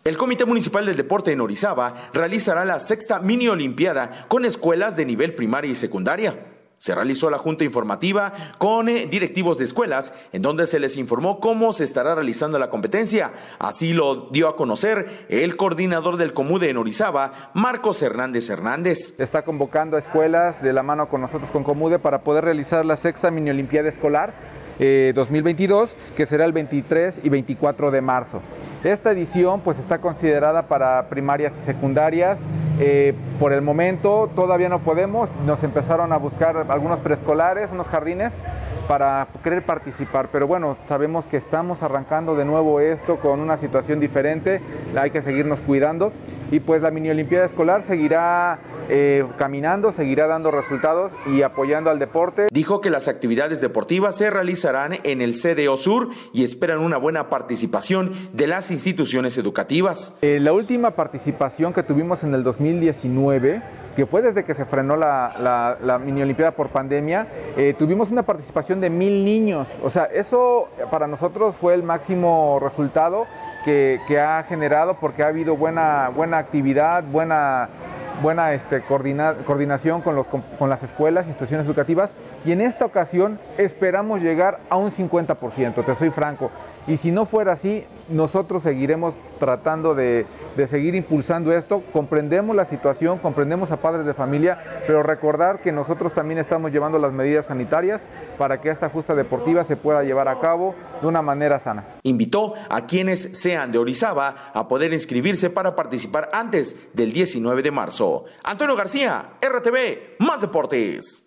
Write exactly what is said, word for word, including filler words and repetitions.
El Comité Municipal del Deporte en Orizaba realizará la sexta mini olimpiada con escuelas de nivel primaria y secundaria. Se realizó la junta informativa con eh, directivos de escuelas, en donde se les informó cómo se estará realizando la competencia. Así lo dio a conocer el coordinador del Comude en Orizaba, Marcos Hernández Hernández. Está convocando a escuelas de la mano con nosotros, con Comude, para poder realizar la sexta mini olimpiada escolar eh, dos mil veintidós, que será el veintitrés y veinticuatro de marzo. Esta edición pues está considerada para primarias y secundarias. Eh, por el momento todavía no podemos, nos empezaron a buscar algunos preescolares, unos jardines para querer participar, pero bueno, sabemos que estamos arrancando de nuevo esto con una situación diferente, hay que seguirnos cuidando y pues la mini olimpiada escolar seguirá eh, caminando, seguirá dando resultados y apoyando al deporte. Dijo que las actividades deportivas se realizarán en el C D O Sur y esperan una buena participación de las instituciones educativas. Eh, la última participación que tuvimos en el dos mil diecinueve, que fue desde que se frenó la, la, la mini olimpiada por pandemia, eh, tuvimos una participación de mil niños. O sea, eso para nosotros fue el máximo resultado que, que ha generado, porque ha habido buena, buena actividad, buena, buena este, coordina, coordinación con, los, con, con las escuelas, instituciones educativas, y en esta ocasión esperamos llegar a un cincuenta por ciento, te soy franco. Y si no fuera así, nosotros seguiremos tratando de, de seguir impulsando esto. Comprendemos la situación, comprendemos a padres de familia, pero recordar que nosotros también estamos llevando las medidas sanitarias para que esta justa deportiva se pueda llevar a cabo de una manera sana. Invitó a quienes sean de Orizaba a poder inscribirse para participar antes del diecinueve de marzo. Antonio García, R T V, Más Deportes.